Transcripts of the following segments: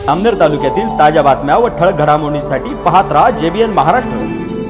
जामनेर तालुक्यातील ताज्या बातम्या व ठळक घडामोडींसाठी पाहत रहा JBN महाराष्ट्र।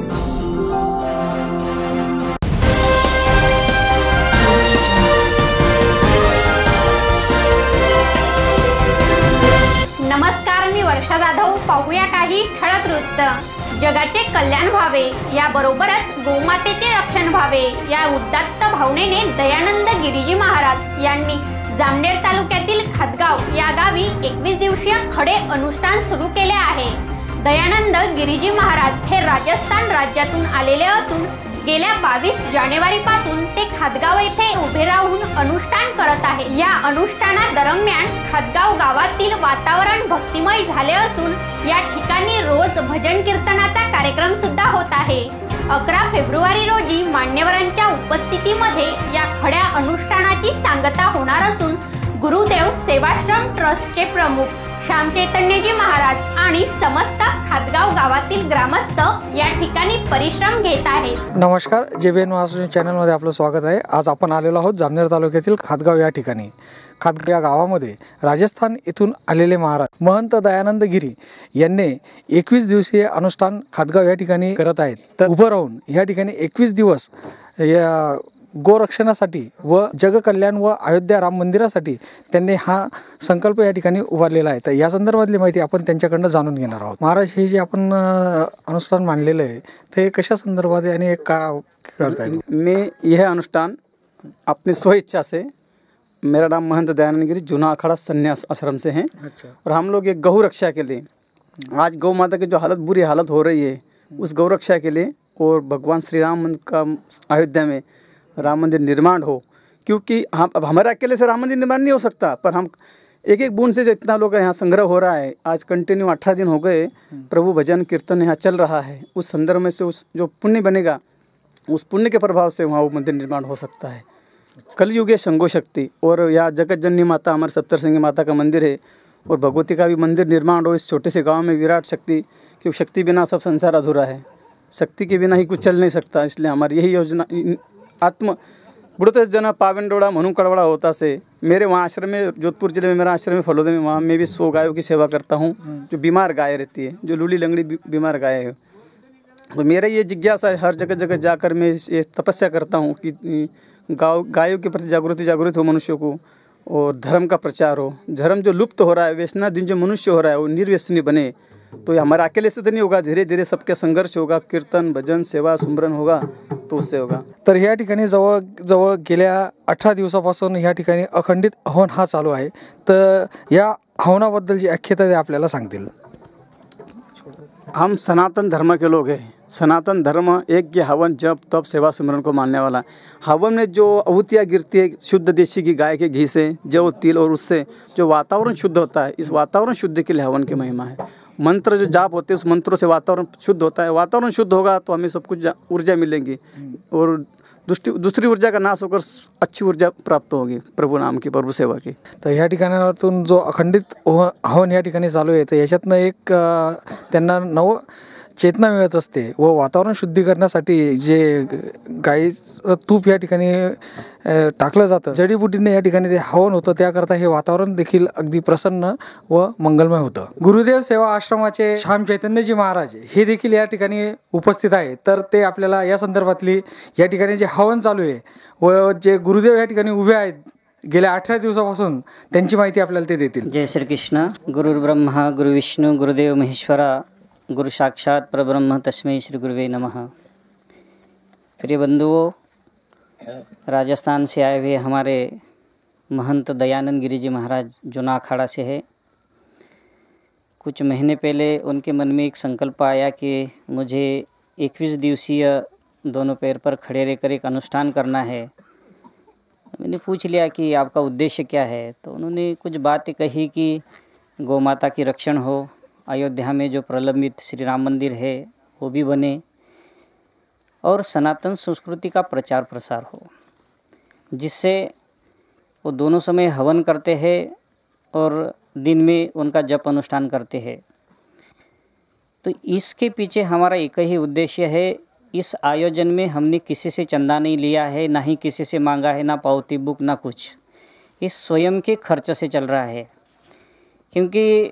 नमस्कार, मी वर्षा जाधव। पाहूया काही ठळक वृत्त। जगाचे कल्याण व्हावे याबरोबरच गोमातेचे रक्षण व्हावे या उदात्त भावनेने दयानंद गिरीजी महाराज यांनी जामनेर तालुक्यातील खादगाव या गावी 21 दिवसीय खडे अनुष्ठान सुरू केले आहे। दयानंद गिरीजी महाराज हे राजस्थान राज्यातून आलेले असून गेल्या 22 जानेवारी पासून ते खादगाव येथे उभे राहून अनुष्ठान करत आहे। या अनुष्ठानादरम्यान खादगाव गावातील वातावरण भक्तिमय झाले असून या ठिकाणी रोज भजन कीर्तनाचा कार्यक्रम सुद्धा होत आहे। 11 फेब्रुवारी रोजी मान्यवरांच्या उपस्थितीमध्ये या खड्या अनुष्ठानाची सांगता होणार असून गुरुदेव सेवाश्रम ट्रस्टचे प्रमुख श्याम चैतन्यजी महाराज आणि समस्त खादगाव गावातील ग्रामस्थ या ठिकाणी परिश्रम घेत आहेत। नमस्कार, JBN महाराष्ट्र चॅनलमध्ये आपलं स्वागत आहे। आज आपण आलेलो आहोत जामनेर तालुक्यातील खादगाव या ठिकाणी। खादगाव या गावामध्ये राजस्थान येथून आलेले महाराज महंत दयानंद गिरी यांनी 21 दिवसीय अनुष्ठान खादगाव या ठिकाणी करत आहेत। तर उभं राहून या ठिकाणी 21 दिवस या गोरक्षणासाठी व जगकल्याण व अयोध्या राम मंदिरासाठी त्यांनी हा संकल्प या ठिकाणी उभारलेला आहे। तर या संदर्भातली माहिती आपण त्यांच्याकडून जाणून घेणार आहोत। महाराज, हे जे आपण अनुष्ठान मांडलेलं आहे ते कशा संदर्भात आहे आणि का करताय? मैं यह अनुष्ठान अपनी स्वेच्छा से, मेरा नाम महंत दयानंद गिरी जूना अखाड़ा संन्यास आश्रम से हैं। और हम लोग एक गौ रक्षा के लिए, आज गौ माता की जो बुरी हालत हो रही है उस गौ रक्षा के लिए और भगवान श्री राम का अयोध्या में राम मंदिर निर्माण हो, क्योंकि हम अब हमारे अकेले से राम मंदिर निर्माण नहीं हो सकता, पर हम एक एक बूंद से जो इतना लोग यहाँ संग्रह हो रहा है, आज कंटिन्यू 18 दिन हो गए प्रभु भजन कीर्तन यहाँ चल रहा है। उस संदर्भ में से उस जो पुण्य बनेगा उस पुण्य के प्रभाव से वहाँ वो मंदिर निर्माण हो सकता है। कलयुग शंभो शक्ति, और यहाँ जगत जननी माता हमारे सप्तरसंगी माता का मंदिर है और भगवती का भी मंदिर निर्माण हो इस छोटे से गाँव में। विराट शक्ति, क्योंकि शक्ति बिना सब संसार अधूरा है, शक्ति के बिना ही कुछ चल नहीं सकता। इसलिए हमारी यही योजना आत्म बुढ़तेस जना पावन डोड़ा मनु कड़वड़ा होता से मेरे वहाँ आश्रम में, जोधपुर जिले में मेरा आश्रम है फलोदे में, वहाँ मैं भी 100 गायों की सेवा करता हूँ जो बीमार गाय रहती है, जो लूली लंगड़ी बीमार गाय है। तो मेरा ये जिज्ञासा है, हर जगह जगह जाकर मैं ये तपस्या करता हूँ कि गायों के प्रति जागृत हो मनुष्यों को, और धर्म का प्रचार हो। धर्म जो लुप्त हो रहा है, व्यसना दिन जो मनुष्य हो रहा है वो निर्व्यसनी बने। तो ये हमारे अकेले से तो नहीं होगा, धीरे धीरे सबके संघर्ष होगा, कीर्तन भजन सेवा सुमरन होगा तो उससे होगा। तर या ठिकाणी जवळ जवळ गेल्या 18 दिवसापासून या ठिकाणी अखंडित हवन हा चालू आहे। तर या हवनाबद्दल जी आख्यायिका आहे आपल्याला सांगतील। हम सनातन धर्म के लोग हैं। सनातन धर्म एक ये हवन जप तप सेवा सिमरन को मानने वाला। हवन में जो आहुतियाँ गिरती है शुद्ध देशी की गाय के घी से, जौ तिल, और उससे जो वातावरण शुद्ध होता है, इस वातावरण शुद्ध के लिए हवन की महिमा है। मंत्र जो जाप होते हैं उस मंत्रों से वातावरण शुद्ध होता है। वातावरण शुद्ध होगा तो हमें सब कुछ ऊर्जा मिलेंगी और दूसरी ऊर्जा का नाश होकर अच्छी ऊर्जा प्राप्त होगी प्रभु नाम की, प्रभु सेवा की। तर या ठिकाणातून जो अखंडित हवन या ठिकाणी चालू आहे तर याच्यातनं एक त्यांना नव चेतना मिळत असते व वातावरण शुद्धी करण्यासाठी जे गाईचं तूप या ठिकाणी टाकलं जातं, जडीबुटीने या ठिकाणी ते हवन होतं, त्याकरता हे वातावरण देखील अगदी प्रसन्न व मंगलमय होतं। गुरुदेव सेवा आश्रमाचे श्याम चैतन्यजी महाराज हे देखील या ठिकाणी उपस्थित आहेत। तर ते आपल्याला या संदर्भातली या ठिकाणी जे हवन चालू आहे व जे गुरुदेव या ठिकाणी उभे आहेत गेल्या 18 दिवसापासून त्यांची माहिती आपल्याला ते देतील। जय श्री कृष्ण। गुरुर् ब्रह्मा गुरु विष्णु गुरुदेव महेश्वरा गुरु साक्षात परब्रह्म तस्मै श्री गुरुवे नमः। प्रिय बंधुओं, राजस्थान से आए हुए हमारे महंत दयानंद गिरी जी महाराज जूना अखाड़ा से है। कुछ महीने पहले उनके मन में एक संकल्प आया कि मुझे 21 दिवसीय दोनों पैर पर खड़े रहकर एक अनुष्ठान करना है। मैंने पूछ लिया कि आपका उद्देश्य क्या है, तो उन्होंने कुछ बातें कही कि गौ माता की रक्षण हो, अयोध्या में जो प्रलंबित श्री राम मंदिर है वो भी बने, और सनातन संस्कृति का प्रचार प्रसार हो, जिससे वो दोनों समय हवन करते हैं और दिन में उनका जप अनुष्ठान करते हैं। तो इसके पीछे हमारा एक ही उद्देश्य है। इस आयोजन में हमने किसी से चंदा नहीं लिया है, ना ही किसी से मांगा है, ना पावती बुक, ना कुछ। इस स्वयं के खर्च से चल रहा है, क्योंकि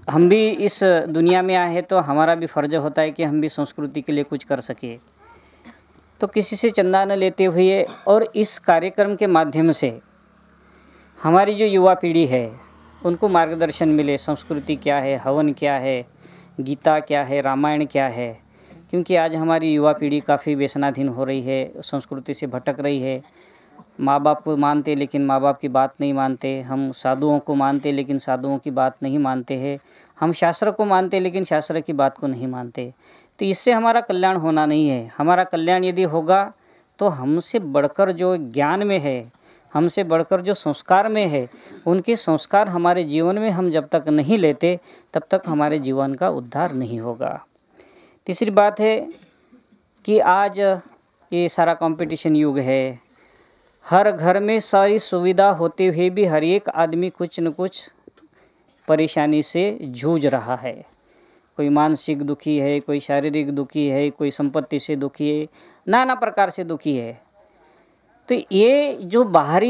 हम भी इस दुनिया में आए हैं तो हमारा भी फ़र्ज होता है कि हम भी संस्कृति के लिए कुछ कर सके। तो किसी से चंदा न लेते हुए और इस कार्यक्रम के माध्यम से हमारी जो युवा पीढ़ी है उनको मार्गदर्शन मिले, संस्कृति क्या है, हवन क्या है, गीता क्या है, रामायण क्या है। क्योंकि आज हमारी युवा पीढ़ी काफ़ी व्यसनाधीन हो रही है, संस्कृति से भटक रही है। माँ बाप को मानते लेकिन माँ बाप की बात नहीं मानते, हम साधुओं को मानते लेकिन साधुओं की बात नहीं मानते हैं, हम शास्त्र को मानते लेकिन शास्त्र की बात को नहीं मानते। तो इससे हमारा कल्याण होना नहीं है। हमारा कल्याण यदि होगा तो हमसे बढ़कर जो ज्ञान में है, हमसे बढ़कर जो संस्कार में है, उनके संस्कार हमारे जीवन में हम जब तक नहीं लेते तब तक हमारे जीवन का उद्धार नहीं होगा। तीसरी बात है कि आज ये सारा कंपटीशन युग है, हर घर में सारी सुविधा होते हुए भी हर एक आदमी कुछ न कुछ परेशानी से जूझ रहा है। कोई मानसिक दुखी है, कोई शारीरिक दुखी है, कोई संपत्ति से दुखी है, नाना प्रकार से दुखी है। तो ये जो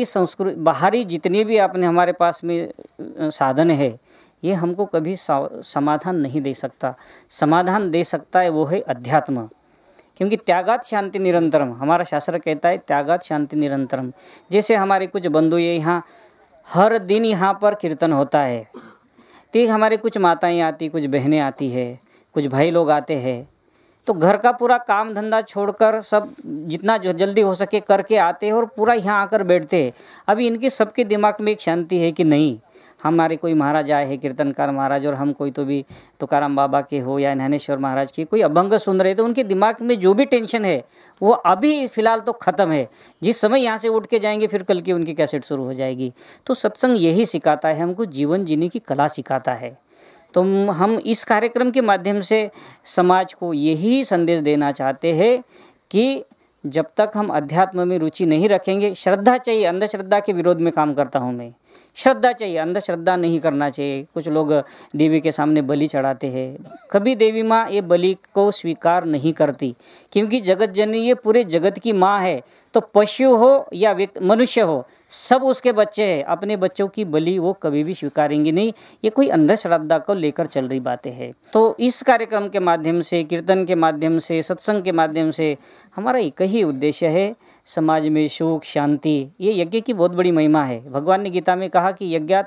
बाहरी जितने भी अपने हमारे पास में साधन है, ये हमको कभी समाधान नहीं दे सकता। समाधान दे सकता है वो है अध्यात्म। क्योंकि त्यागात शांति निरंतरम, हमारा शास्त्र कहता है त्यागात शांति निरंतरम। जैसे हमारे कुछ बंधु ये यहाँ हर दिन यहाँ पर कीर्तन होता है, तो हमारे कुछ माताएं आती, कुछ बहनें आती है, कुछ भाई लोग आते हैं, तो घर का पूरा काम धंधा छोड़कर सब जितना जो जल्दी हो सके करके आते हैं और पूरा यहाँ आकर बैठते हैं। अभी इनके सबके दिमाग में एक शांति है कि नहीं, हमारे कोई महाराज आए हैं, कीर्तनकार महाराज, और हम कोई तो भी तुकाराम बाबा के हो या ज्ञानेश्वर महाराज की कोई अभंग सुन रहे, तो उनके दिमाग में जो भी टेंशन है वो अभी फ़िलहाल तो ख़त्म है। जिस समय यहाँ से उठ के जाएंगे फिर कल की उनकी कैसेट शुरू हो जाएगी। तो सत्संग यही सिखाता है, हमको जीवन जीने की कला सिखाता है। तो हम इस कार्यक्रम के माध्यम से समाज को यही संदेश देना चाहते हैं कि जब तक हम अध्यात्म में रुचि नहीं रखेंगे, श्रद्धा चाहिए, अंधश्रद्धा के विरोध में काम करता हूँ मैं। श्रद्धा चाहिए, अंधश्रद्धा नहीं करना चाहिए। कुछ लोग देवी के सामने बलि चढ़ाते हैं, कभी देवी माँ ये बलि को स्वीकार नहीं करती, क्योंकि जगत जननी ये पूरे जगत की माँ है। तो पशु हो या मनुष्य हो, सब उसके बच्चे हैं। अपने बच्चों की बलि वो कभी भी स्वीकारेंगे नहीं। ये कोई अंधश्रद्धा को लेकर चल रही बातें हैं। तो इस कार्यक्रम के माध्यम से, कीर्तन के माध्यम से, सत्संग के माध्यम से हमारा एक ही उद्देश्य है, समाज में सुख शांति। ये यज्ञ की बहुत बड़ी महिमा है। भगवान ने गीता में कहा कि यज्ञात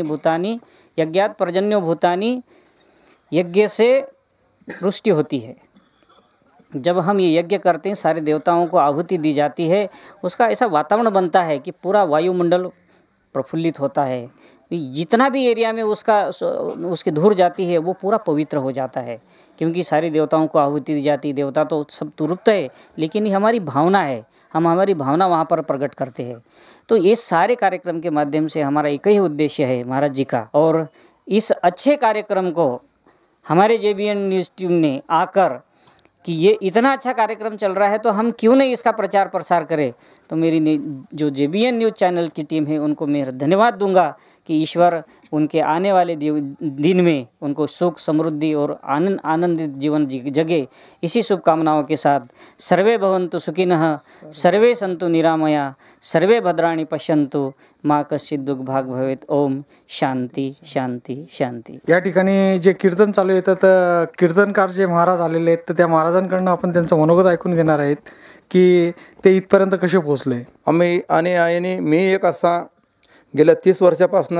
पर्जन्यो भूतानि, यज्ञ से रुष्टि होती है। जब हम ये यज्ञ करते हैं, सारे देवताओं को आहुति दी जाती है, उसका ऐसा वातावरण बनता है कि पूरा वायुमंडल प्रफुल्लित होता है। जितना भी एरिया में उसकी धूल जाती है वो पूरा पवित्र हो जाता है, क्योंकि सारे देवताओं को आहुति दी जाती है। देवता तो सब तुरुप्त है, लेकिन ये हमारी भावना है, हम हमारी भावना वहाँ पर प्रकट करते हैं। तो ये सारे कार्यक्रम के माध्यम से हमारा एक ही उद्देश्य है महाराज जी का। और इस अच्छे कार्यक्रम को हमारे JBN न्यूज़ टीम ने आकर कि ये इतना अच्छा कार्यक्रम चल रहा है तो हम क्यों नहीं इसका प्रचार प्रसार करें। तो मेरी जो JBN न्यूज़ चैनल की टीम है उनको मैं धन्यवाद दूंगा कि ईश्वर उनके आने वाले दिन में उनको सुख समृद्धि और आनंदित जीवन जगे। इसी शुभकामनाओं के साथ सर्वे भवन्तु सुखिनः, सर्वे सन्तु निरामया, सर्वे भद्राणि पश्यन्तु, मा कश्चित् दुःखभाग् भवेत्। ओम शांती शांती शांती। या ठिकाणी जे कीर्तन चालू आहे तर कीर्तनकार जे महाराज आलेले आहेत तर त्या महाराजांकडनं आपण त्यांचं मनोगत ऐकून घेणार आहेत की ते इथपर्यंत कसे पोहोचले। आम्ही आणि मी एक असा गेल्या 30 वर्षापासून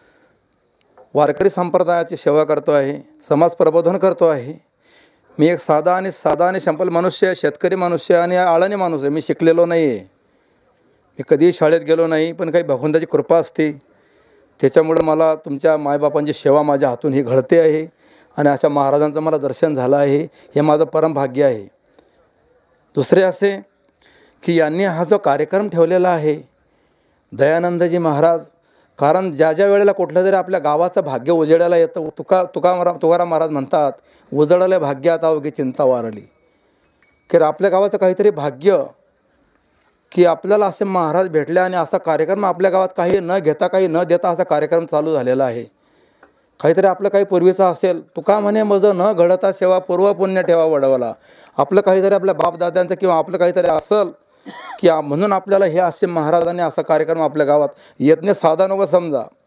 वारकरी संप्रदायाची सेवा करतो आहे, समाज प्रबोधन करतो आहे। मी एक साधा आणि सिंपल मनुष्य, शेतकरी मनुष्य आणि आळणी माणूस आहे। मी शिकलेलो नाही आहे, मी कधीही शाळेत गेलो नाही, पण काही भगवंताची कृपा असते, त्याच्यामुळे मला तुमच्या मायबापांची सेवा माझ्या हातून ही घडते आहे आणि अशा महाराजांचं मला दर्शन झालं आहे, हे माझं परम भाग्य आहे। दुसरे असे की यांनी हा जो कार्यक्रम ठेवलेला आहे दयानंदजी महाराज, कारण ज्या वेळेला कुठलं तरी आपल्या गावाचं भाग्य उजेडायला येतं, तुकाराम महाराज म्हणतात, उजळले भाग्यात अवघी चिंता वारली, की आपल्या गावाचं काहीतरी भाग्य की आपल्याला असे महाराज भेटले आणि असा कार्यक्रम आपल्या गावात काही न घेता काही न देता असा कार्यक्रम चालू झालेला आहे। काहीतरी आपलं काही पूर्वीचं असेल, तुका म्हणे मज न घडता सेवा पूर्व पुण्य ठेवा वडवला, आपलं काहीतरी आपल्या बापदाद्यांचं किंवा आपलं काहीतरी असेल की म्हणून आपल्याला हे असे महाराजांनी असा कार्यक्रम आपल्या गावात यज्ञ साधा नको समजा,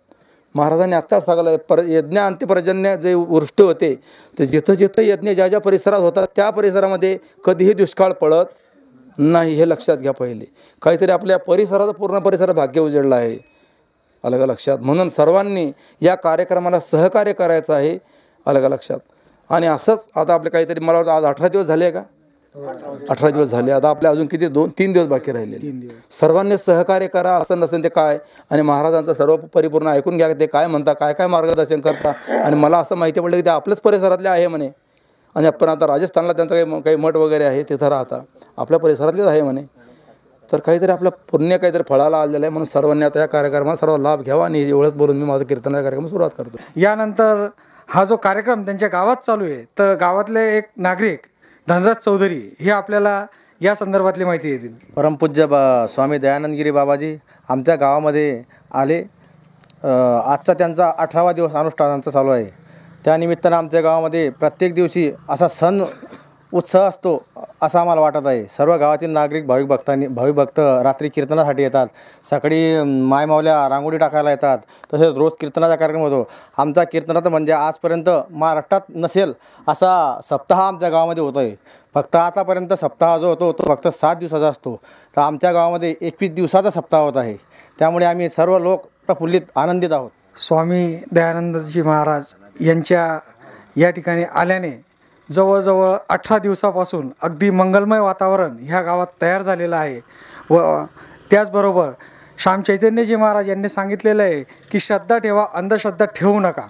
महाराजांनी आत्ताच सांगितलं यज्ञ अंत्यपर्जन्य जे वृष्टी होते तर जिथं जिथं यज्ञ ज्या ज्या परिसरात होतात त्या परिसरामध्ये कधीही दुष्काळ पडत नाही, हे लक्षात घ्या. पहिले काहीतरी आपल्या परिसराचं पूर्ण परिसर भाग्य उजळलं आहे, अलग लक्षात. म्हणून सर्वांनी या कार्यक्रमाला सहकार्य करायचं आहे, अलग लक्षात. आणि असंच आता आपले काहीतरी मला वाटतं आज 18 दिवस झाले का, 18 दिवस झाले. आता आपल्या अजून किती 2-3 दिवस बाकी राहिले. सर्वांनी सहकार्य करा, असं नसेल ते काय. आणि महाराजांचं सर्व परिपूर्ण ऐकून घ्या, ते काय म्हणता, काय काय मार्गदर्शन करता. आणि मला असं माहिती पडलं की ते आपल्याच परिसरातले आहे म्हणे. आणि आपण आता राजस्थानला त्यांचं काही मठ वगैरे आहे, तिथं राहता आपल्या परिसरातलेच आहे म्हणे. तर काहीतरी आपलं पुण्य काहीतरी फळाला आलेलं आहे. म्हणून सर्वांनी आता या कार्यक्रमात सर्व लाभ घ्यावा. आणि एवढंच बोलून मी माझा कीर्तनाचा कार्यक्रम सुरुवात करतो. यानंतर हा जो कार्यक्रम त्यांच्या गावात चालू आहे, तर गावातले एक नागरिक धनराज चौधरी हे आपल्याला या संदर्भातली माहिती देतील. परमपूज्य स्वामी दयानंदगिरी बाबाजी आमच्या गावामध्ये आले. आजचा त्यांचा 18वा दिवस अनुष्ठानांचा चालू आहे. त्यानिमित्तानं आमच्या गावामध्ये प्रत्येक दिवशी असा सण उत्साह असतो असं आम्हाला वाटत आहे. सर्व गावातील नागरिक भाविक भक्त रात्री कीर्तनासाठी येतात, सकाळी मायमावल्या रांगोळी टाकायला येतात, तसेच रोज कीर्तनाचा कार्यक्रम होतो. आमचा कीर्तनाचा म्हणजे आजपर्यंत महाराष्ट्रात नसेल असा सप्ताह आमच्या गावामध्ये होतो आहे. फक्त आतापर्यंत सप्ताह जो होतो तो फक्त 7 दिवसाचा असतो, तर आमच्या गावामध्ये 21 दिवसाचा सप्ताह होत आहे. त्यामुळे आम्ही सर्व लोक प्रफुल्लित आनंदित आहोत. स्वामी दयानंदजी महाराज यांच्या या ठिकाणी आल्याने जवळजवळ 18 दिवसापासून अगदी मंगलमय वातावरण ह्या गावात तयार झालेलं आहे. व त्याचबरोबर श्याम चैतन्यजी महाराज यांनी सांगितलेलं आहे की श्रद्धा ठेवा, अंधश्रद्धा ठेवू नका.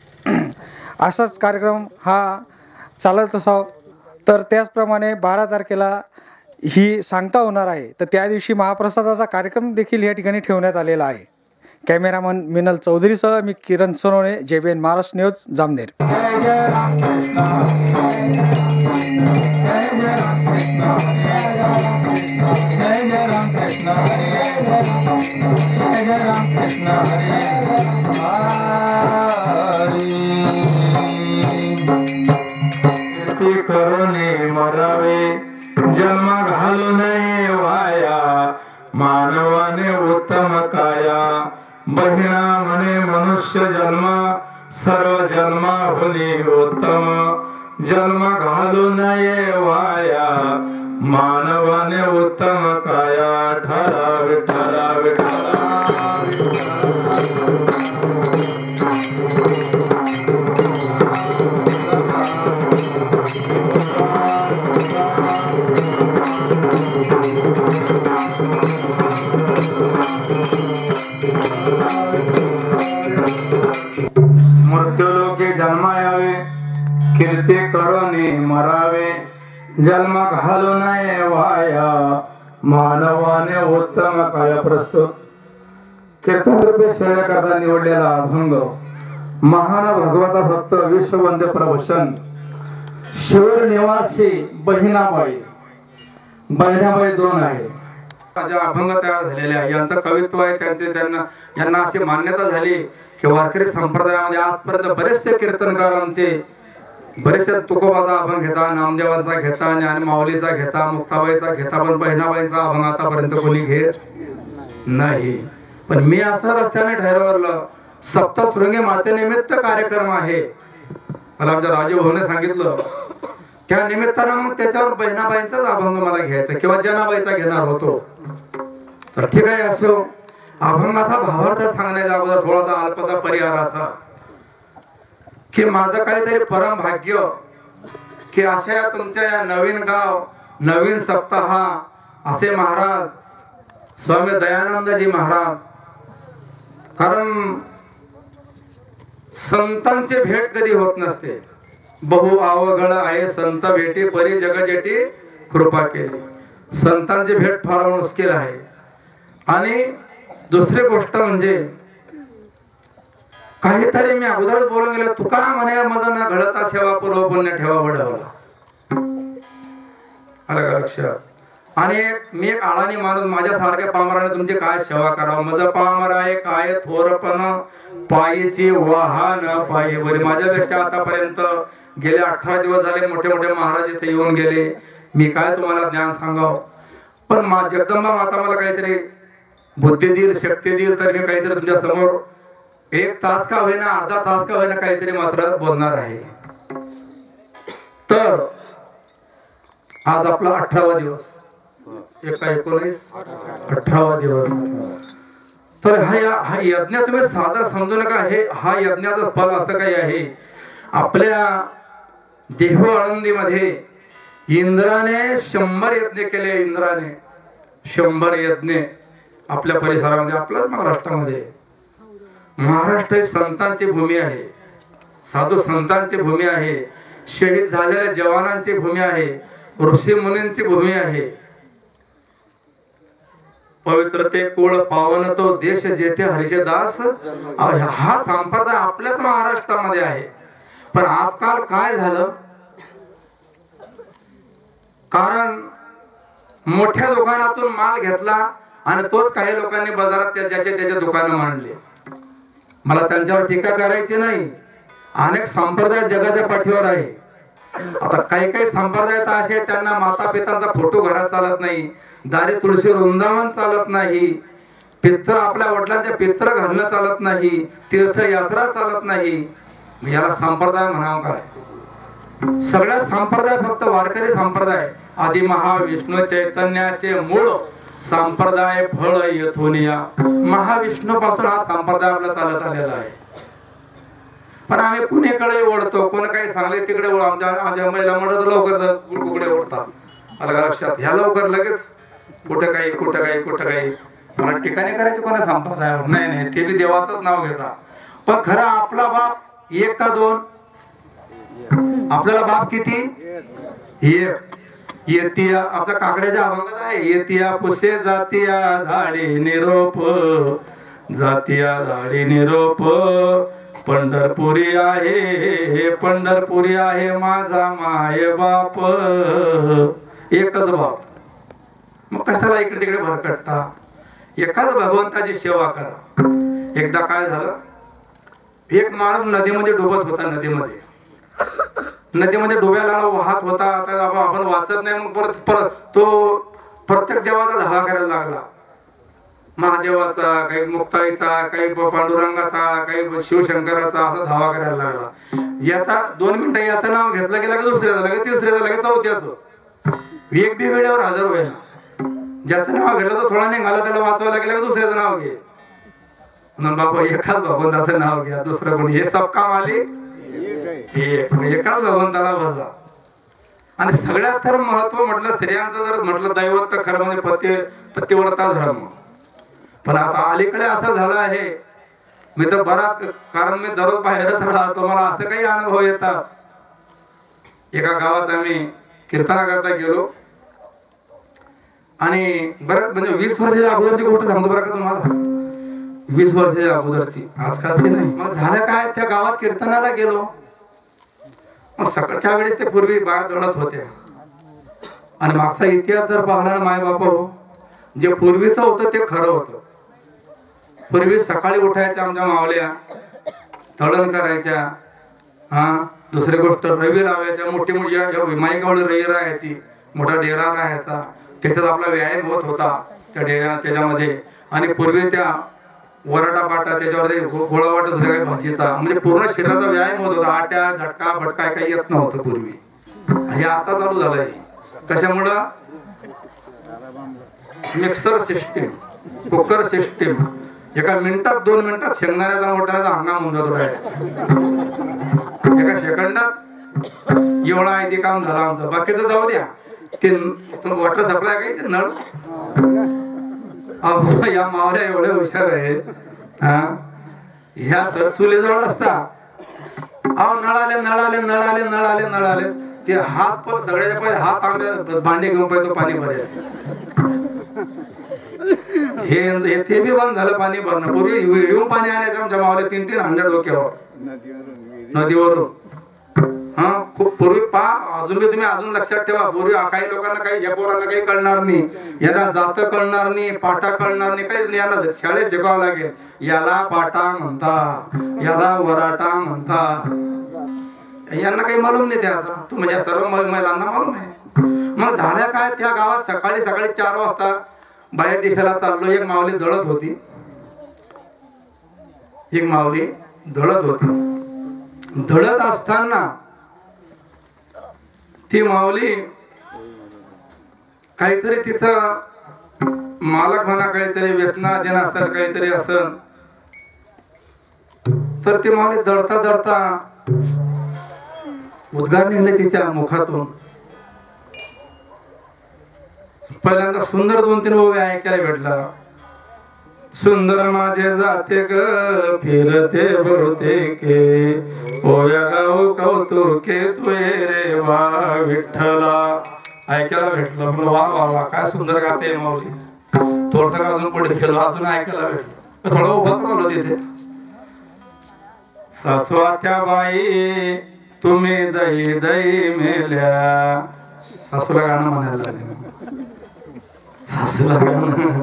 असाच कार्यक्रम हा चालत असावा. तर त्याचप्रमाणे 12 तारखेला ही सांगता होणार आहे, तर त्या दिवशी महाप्रसादाचा कार्यक्रम देखील या ठिकाणी ठेवण्यात आलेला आहे. कॅमेरामन मिनल चौधरीसह मी किरण सोनवणे, JBN महाराष्ट्र न्यूज, जामनेर. करुणे मरावे जन्म घालू नये वाया, मानवाने उत्तम काया. बहिणा म्हणे मनुष्य जन्म, सर्व जन्म होणे उत्तम. जन्म घालू नये वाया, मानवाने उत्तम काया. ठरावे ठरावे मृत्यूलोके जन्मायावे, कीर्ती करुणी मरावे. जन्म घालू नये वाया, मानवाने उत्तम काया. प्रस्तुत कीर्तनरूपी सेवा करता निवडलेला अभंग महान भगवता भक्त विश्ववंद्य प्रभूषण शिवर निवासी बहिणाबाई. बहिणाबाई 2 आहे. माझ्या अभंग तयार झालेले आहे. यांचं कवित्व आहे, त्यांना अशी मान्यता झाली की वारकरी संप्रदायामध्ये आजपर्यंत बरेचसे कीर्तनकार आमचे बरेचसे तुकोबाचा अभंग घेता, नामदेवांचा घेता, ज्ञानमाऊलीचा घेता, मुक्ताबाईचा घेता, पण बहिणाबाईंचा अभंग आतापर्यंत कोणी घेत नाही. पण मी असं रस्त्याने ठरवलं, सप्तशृंगी मातेनिमित्त कार्यक्रम आहे. मला आमच्या राजूभाऊने सांगितलं, त्या निमित्तानं मग त्याच्यावर बहिणाबाईंचाच अभंग मला घ्यायचा किंवा जनाबाईचा घेणार होतो. तर ठीक आहे, असो. अभंगाचा भावार्थ सांगण्याच्या अगोदर थोडासा अल्पसा परिहार असा की माझं काहीतरी परम भाग्य की अशा तुमच्या या नवीन गाव, नवीन सप्ताह असे महाराज स्वामी दयानंदजी महाराज. कारण संतांची भेट कधी होत नसते. बहु अवघड आहे संत भेटी, परी जगजेटी कृपा केली. संतांची भेट फार मुश्किल आहे. आणि दुसरी गोष्ट म्हणजे काहीतरी मी अगोदरच बोलून गेलो, तुका म्हणे मज न घडता सेवा पूर्व पुण्य ठेवा बडवला. अलग लक्षात. आणि मी एक आळानी माणूस, माझ्यासारख्या पामराने तुमची काय सेवा करावं. माझं पामर आहे काय थोरपण, पायीची वाहन पायी बरी. माझ्यापेक्षा आतापर्यंत गेले 18 दिवस झाले मोठे मोठे महाराज इथे येऊन गेले. मी काय तुम्हाला ज्ञान सांगावं. पण जगदंबा माता मला काहीतरी बुद्धी देईल, शक्ती देईल, तर मी काहीतरी तुमच्या समोर 1 तास का होईना, अर्धा तास का होईना काहीतरी मात्र बोलणार आहे. तर आज आपला 18वा दिवस, 19 18वा दिवस. तर हा यज्ञ तुम्ही साधा समजू नका. हा यज्ञाचं फल असं काही आहे. आपल्या देहू आळंदीमध्ये इंद्राने 100 यज्ञ केले. इंद्राने 100 यज्ञ आपल्या परिसरामध्ये, आपल्याच महाराष्ट्रामध्ये. महाराष्ट्र ही संतांची भूमी आहे, साधू संतांची भूमी आहे, शहीद झालेल्या जवानांची भूमी आहे, ऋषी मुनींची भूमी आहे. पवित्र ते कुळ पावन तो देश जेथे हरीचे दास. हा संप्रदाय आपल्याच महाराष्ट्रामध्ये आहे. पण आजकाल काय झालं, कारण मोठ्या दुकानातून माल घेतला आणि तोच काही लोकांनी बाजारात त्याच्या दुकानं मांडले. मला त्यांच्यावर टीका करायची नाही. अनेक संप्रदाय जगाच्या पाठीवर आहे. आता काही काही संप्रदाय तर असे त्यांना माता पितांचा फोटो घरात चालत नाही, दारी तुळशी वृंदावन चालत नाही, पित्र आपल्या वडिलांच्या पित्र घालणं चालत नाही, तीर्थयात्रा चालत नाही. याला संप्रदाय म्हणावं काय? सगळ्या संप्रदाय फक्त वारकरी संप्रदाय. आदि महाविष्णू चैतन्याचे मूळ संप्रदाय फळ येथून या. महाविष्णू पासून हा संप्रदाय आपला चालत आलेला आहे. पण आम्ही कुणीकडे ओढतो, कोण काही सांगले तिकडे ओढ. आमच्या महिला म्हणत लवकर कुकडे ओढतात. अलग लक्षात ह्या लवकर लगेच कुठं काही कुठं काही कुठं काही. मला ठिकाणी करायचे कोणा संप्रदायावर नाही नाही, ते बी देवाचंच नाव घेता. पण खरा आपला बाप 1 का 2? आपल्याला बाप किती? 1. येतिया आपल्या काकड्याच्या अभंगात आहे. येतिया पुसे जातिया झाडे निरोप, जातिया झाडे निरोप, पंढरपुरी आहे, पंढरपुरी आहे माझा माय बाप. एकच बाप. मग कशाला इकडे तिकडे भरकटता? एकाच भगवंताची सेवा करा. एकदा काय झालं, एक माणूस नदीमध्ये डुबत होता. नदीमध्ये डोब्याला वाहत होता. आपण वाचत नाही. मग परत तो प्रत्येक देवाचा धावा करायला लागला. महादेवाचा, काही मुक्ताईचा, काही पांडुरंगाचा, काही शिवशंकराचा, असा धावा करायला लागला. याचा 2 मिनिटं याचं नाव घेतलं गेलं की दुसऱ्याचं, लगेच तिसऱ्याचं, लगेच चौथ्याचं. एक बी वेळेवर हजर होईल. ज्याचं नाव घेतलं तर थोडा निघाला, त्याला वाचवायला गेलं की दुसऱ्याचं नाव घे. म्हणून बाबा एकाच भगवंताचं नाव घ्या, दुसरं कोणी. हे सब काम आले एकाच भगवंताला बघा. आणि सगळ्यात तर महत्व म्हटलं, स्त्रियांचं जर म्हटलं दैवत तर खरं म्हणजे पतिव्रता धर्म. पण आता अलीकडे असं झालं आहे, मी तर बराच, कारण मी दररोज बाहेरच राहतो, मला असं काही अनुभव येतात. एका गावात आम्ही कीर्तनाकरता गेलो आणि बरं म्हणजे 20 वर्षाच्या अगोदरची गोष्ट सांगतो बरं का तुम्हाला. 20 वर्षाच्या अगोदरची, आजकालची नाही. मग झालं काय, त्या गावात कीर्तनाला गेलो. मग सकाळच्या वेळेस ते पूर्वी बाया दळत होत्या. आणि मागचा इतिहास जर पाहणार माय बापा हो, जे पूर्वीचं होतं ते खरं होतं. पूर्वी सकाळी उठायच्या आमच्या मावल्या, तळण करायच्या. दुसरी गोष्ट रवी लावायच्या, मोठी मोठी माईगावळी रवी राहायची, मोठा डेरा राहायचा. त्याच्यात आपला व्यायाम होत होता त्या डेरा त्याच्यामध्ये. आणि पूर्वी त्या वराटा पाटा त्याच्यावर गोळा वाटत होता काही भाजीचा, म्हणजे पूर्ण शरीराचा व्यायाम होत होता. आट्या झटका भटका काही येत नव्हतं पूर्वी. हे आता चालू झालंय. कशामुळं? Mixer system, cooker system. एका मिनिटात 2 मिनिटात शेंगदाण्याचा मोठ्याचा हंगाम होऊन जातो. एका सेकंदात एवढा आहे ते काम झालं आमचं. बाकीचं जाऊ द्या, ते वॉटर सप्लाय काही ते नळ. या मावल्या एवढे हुशार आहेत. ह्या चुलीजवळ असता, अहो नळ आले नळ आले नळ आले नळ आले नळ आले. ते हात पण सगळ्याच्या पहिले हात आंबे भांडे घेऊन पाहिजे पाणी भरायचं. हे ते बी बंद झालं पाणी भरणं. पूर्वी येऊन पाणी आणायचं आमच्या मावल्या 3-3 हंड्या डोक्यावर नदीवरून. खूप पूर्वी अजून बी तुम्ही अजून लक्षात ठेवा, पूर्वी काही लोकांना काही या पोरांना काही कळणार नाही, याला जात कळणार नाही, पाटा कळणार नाही, काहीच नाही. याला शाळेत शिकावं लागेल. याला पाटा म्हणता, याला वराटा म्हणता. यांना काही मालूम नाही त्याचा. तू म्हणजे सर्व महिलांना मालूम आहे. मग झाल्या काय, त्या गावात सकाळी 4 वाजता बाहेर देशाला चाललो. एक माऊली दळत होती. एक माऊली धडत होती. धडत असताना ती माऊली काहीतरी तिचं मालक म्हणा काहीतरी व्यसनाधीन असेल काहीतरी असेल तर ती माऊली दडता दडता उद्गार निघले तिच्या मुखातून. पहिल्यांदा सुंदर 2-3 ओव्या ऐकायला भेटला. सुंदर माझे जाते ग फिरते बहुतेके ओव्या गाऊ कौतुके तुये रे वा विठ्ठला ऐकायला भेटलं. म्हणलं वा वा वा काय सुंदर गाते माऊली. थोडस अजून पुढे गेलो अजून ऐकायला भेटलं. थोडं उभं राहिलो तिथे. सासवात्या बाई तुम्ही दई दई मेल्या. सासूला गाणं म्हणायला लागले. सासूला गाणं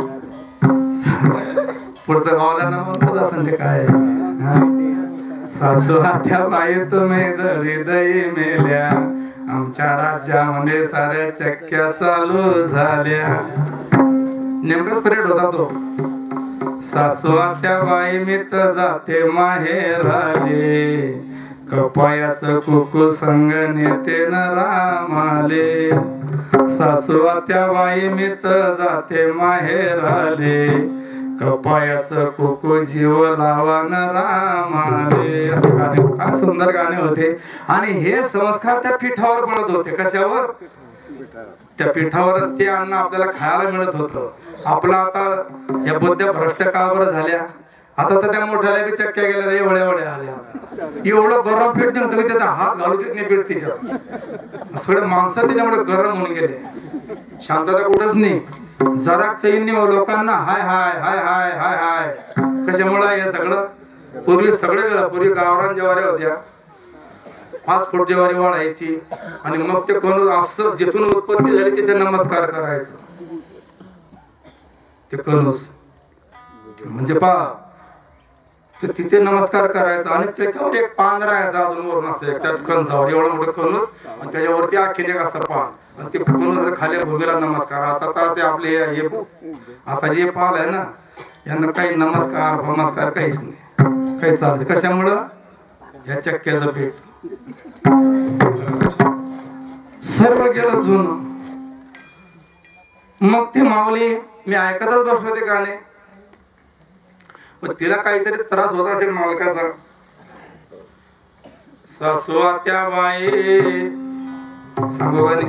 पुढचं गावाला ना म्हणत असं ते काय. सासवात्या बाई तुम्ही दई दई मेल्या आमच्या राज्यामध्ये साऱ्या चक्क्या चालू झाल्या. नेमकाच परेड होता तो. सासवात्या बाई मी तर जाते माहेराले कपायाचं कुकू संग नेते न रामाले. सासवात्या बाई मी तर जाते माहेराले कपायाचं कुकू जीव लावा न रामाले. असं गाणे काय सुंदर गाणे होते. आणि हे संस्कार त्या पीठावर पडत होते. कशावर? त्या पीठावर ते अन्न आपल्याला खायला मिळत होतं. आपला आता या बुद्ध्या भ्रष्ट कावर झाल्या. आता तर त्या मोठ्याला बी चक्क्या गेल्या एवढ्या एवढ्या आल्या. एवढं गरम पीठ नव्हतं की त्याचा हात घालू देत नाही पीठ तिच्या. सगळं माणसं त्याच्यामुळे गरम होऊन गेले. शांतता कुठंच नाही. जरा सैन्य लोकांना हाय हाय हाय हाय हाय हाय. कशामुळे हे सगळं? पूर्वी सगळं गेलं. पूर्वी गावरान ज्वाऱ्या होत्या. 5 फूट ज्वारी वाढायची आणि मग ते कोण असं जिथून उत्पत्ती झाली तिथे नमस्कार करायचं. ते कणूस म्हणजे पहा तिथे नमस्कार करायचा आणि त्याच्यावर एक पान राहायचा अजून वरून असं त्यात कणसावर एवढं मोठं कणूस आणि त्याच्यावरती आखीन एक असं पान आणि ते कणूस खाली भूमीला नमस्कार. आता तर ते आपले आता जे पाल आहे ना यांना काही नमस्कार काहीच नाही. काही चालते कशामुळं? या चक्क्याचं पीठ सर्व गेलं जुनं. मग ती माऊली मी ऐकतच बसलो ते गाणे. पण तिला काहीतरी त्रास होत असेल मालकाचा. सासवात्या बाई सांगू गाणे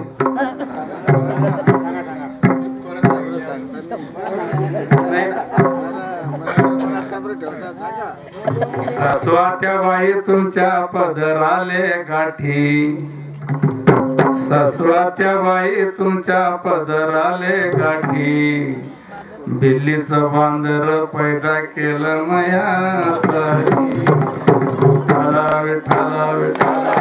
सासवात्या बाई तुमच्या पदराले गाठी. सासवात्या बाई तुमच्या पदराले गाठी बिल्लीचं बांदर पैदा केलं मयासाठी. विठाला विठाला विठाला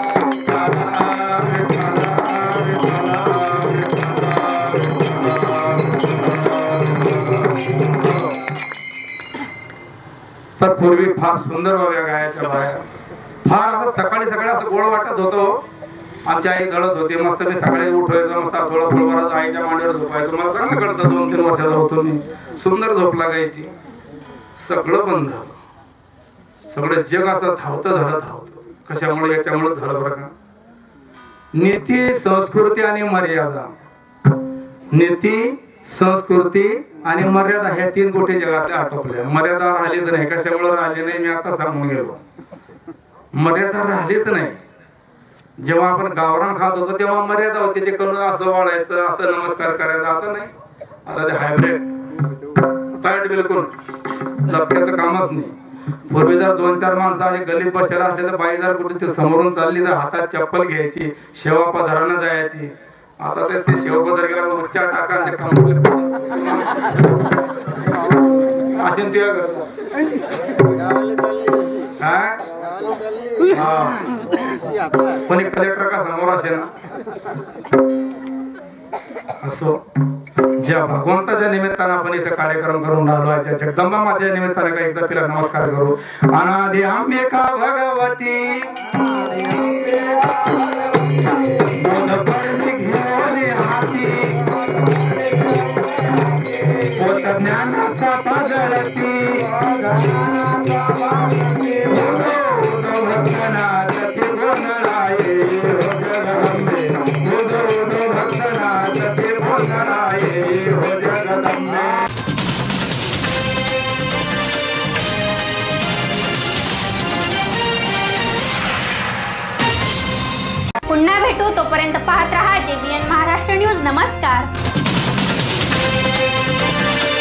तर पूर्वी फार सुंदर ओव्या गायच्या बाया. फार असं सकाळी सकाळी असं गोड वाटत होतं. आमची आई दळत होती मस्त. मी सकाळी उठवायचो मस्त थोडं थोडं आईच्या मांडीवर झोपायचो. मला चांगलं कळतं 2-3 वर्षाचा होतो मी. सुंदर झोप लागायची. सगळं बंद झालं. सगळं जग असं धावतं झालं धावतं. कशामुळे? याच्यामुळे झालं बरं का. नीती संस्कृती आणि मर्यादा. नीती संस्कृती आणि मर्यादा ह्या 3 गोष्टी जगात आटोपल्या. मर्यादा राहिलीच नाही. कशामुळे राहिली नाही मी आता सांगून गेलो. मर्यादा राहिलीच नाही. जेव्हा आपण गावरान खात होतो तेव्हा मर्यादा होती. ते करून असं वाढायचं असं नमस्कार करायचा. आता नाही. आता ते हायब्रिड टाईट बिलकुल जपण्याचं कामच नाही. पूर्वी जर 2-4 माणसं असे गल्लीत बसलेला असले तर बाई जर कुठे समोरून चालली तर हातात चप्पल घ्यायची शेवा पदारानं जायची. आता त्याचे शेव पदार गेला उच्चा टाकायचे असे तुझ्या पण एक कलेक्टर का समोर असे ना असो. ज्या भगवंताच्या निमित्तानं आपण इथे कार्यक्रम करून राहिलो आहे त्या जगदंबा मातेच्या निमित्तानं का एकदा तिला नमस्कार करू. अनादि अंबिका भगवती ज्ञानाचा पाजळती भेटू तोपर्यंत पाहत रहा JBN महाराष्ट्र न्यूज. नमस्कार.